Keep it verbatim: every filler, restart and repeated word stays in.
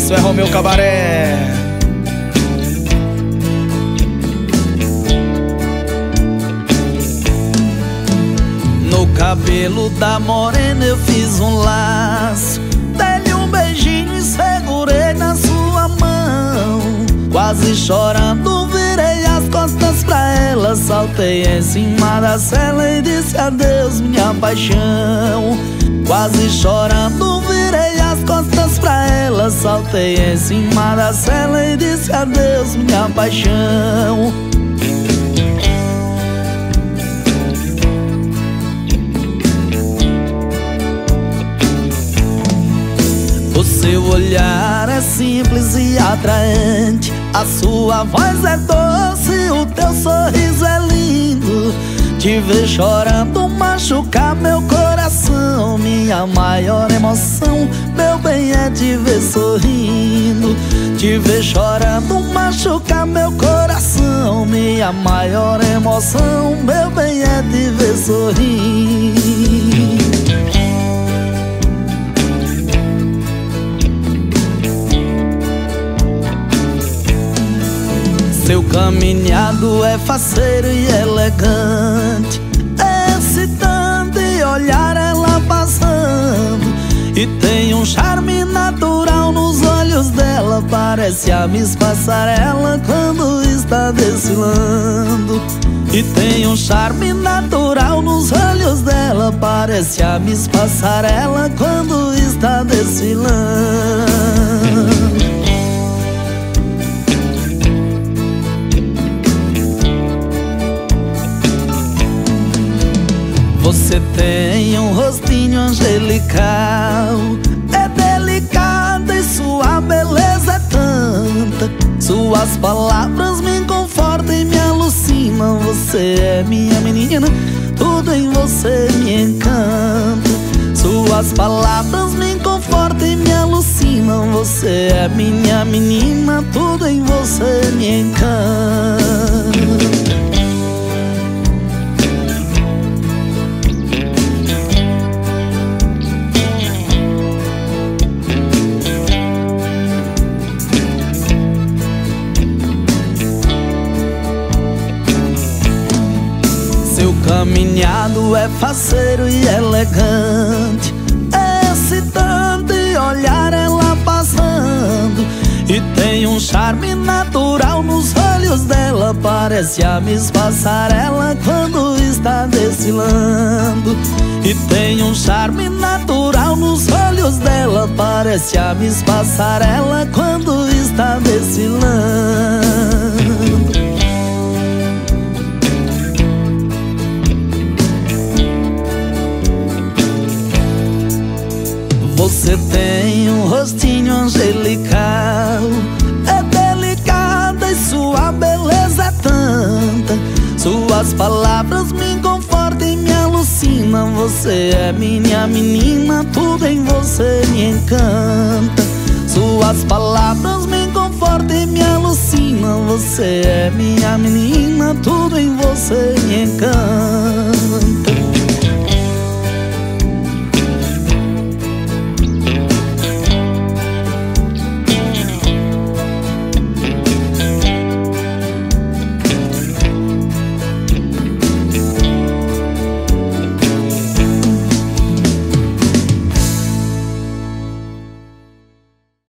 Isso é Romeu Cabaré. No cabelo da morena eu fiz um laço, dei-lhe um beijinho e segurei na sua mão. Quase chorando virei as costas pra ela, saltei em cima da cela e disse adeus minha paixão. Quase chorando virei as costas pra ela, saltei em cima da cela e disse adeus minha paixão. O seu olhar é simples e atraente, a sua voz é doce, o teu sorriso é lindo. Te ver chorando machucar meu coração, minha maior emoção, meu bem, é te ver sorrindo. Te ver chorando machucar meu coração, minha maior emoção, meu bem, é te ver sorrindo. Seu caminhado é faceiro e elegante, é excitante olhar ela passando. E tem um charme natural nos olhos dela, parece a Miss Passarela quando está desfilando. E tem um charme natural nos olhos dela, parece a Miss Passarela quando está desfilando. Você tem um rostinho angelical, é delicada e sua beleza é tanta. Suas palavras me confortam e me alucinam. Você é minha menina, tudo em você me encanta. Suas palavras me confortam e me alucinam. Você é minha menina, tudo em você me encanta. Seu caminhado é faceiro e elegante, é excitante olhar ela passando. E tem um charme natural nos olhos dela, parece a Miss Passarela quando está desfilando. E tem um charme natural nos olhos dela, parece a Miss Passarela quando está desfilando. Você tem um rostinho angelical, é delicada e sua beleza é tanta. Suas palavras me confortam e me alucinam. Você é minha menina, tudo em você me encanta. Suas palavras me confortam e me alucinam. Você é minha menina,